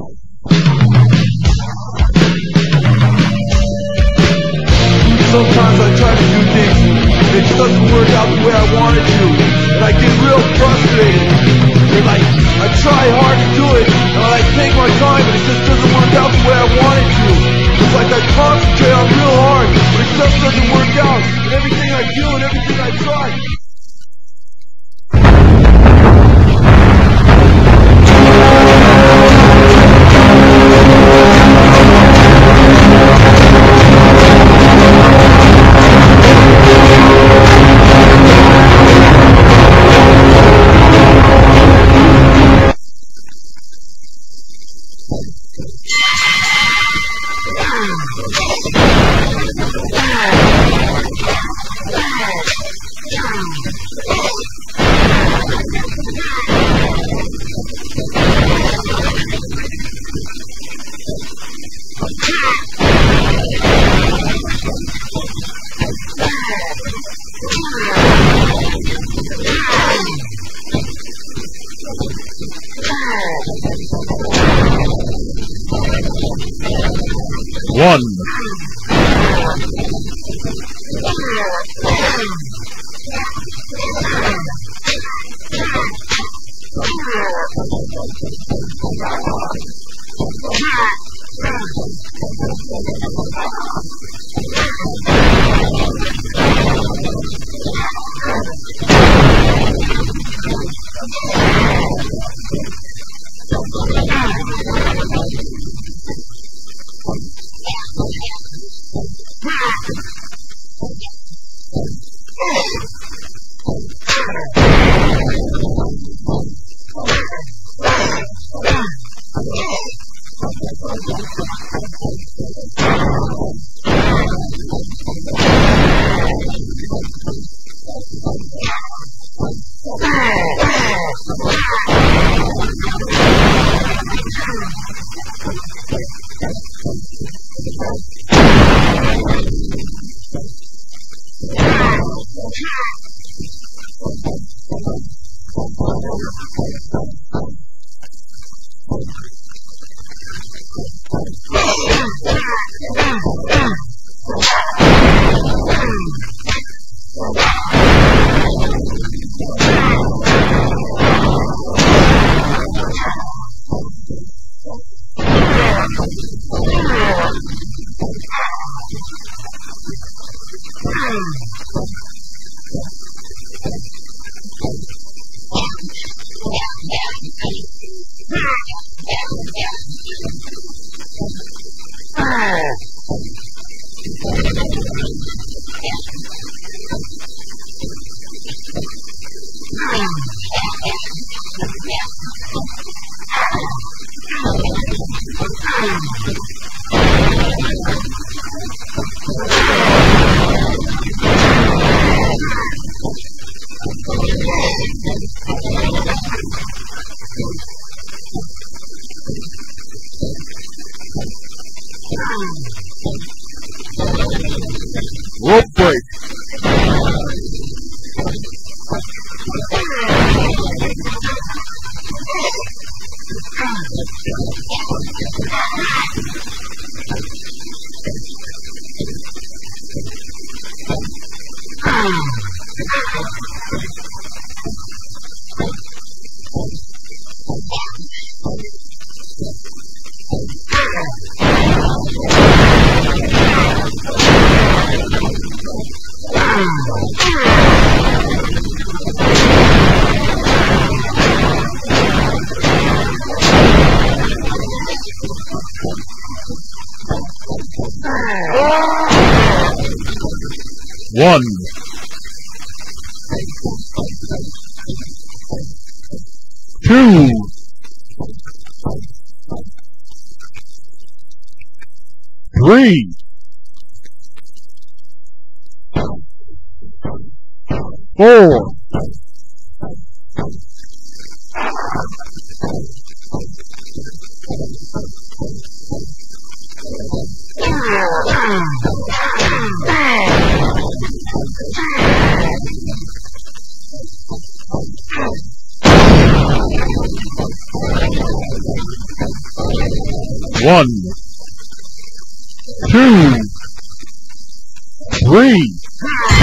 Sometimes I try to do things, and it just doesn't work out the way I want it to, and I get real frustrated. And like, I try hard to do it, and I take my time, and it just doesn't work out the way I want it to. It's like I concentrate on real hard, but it just doesn't work out, and everything I do and everything I try. One. Rope break. One. Two. Three. Four. 1, 2, 3.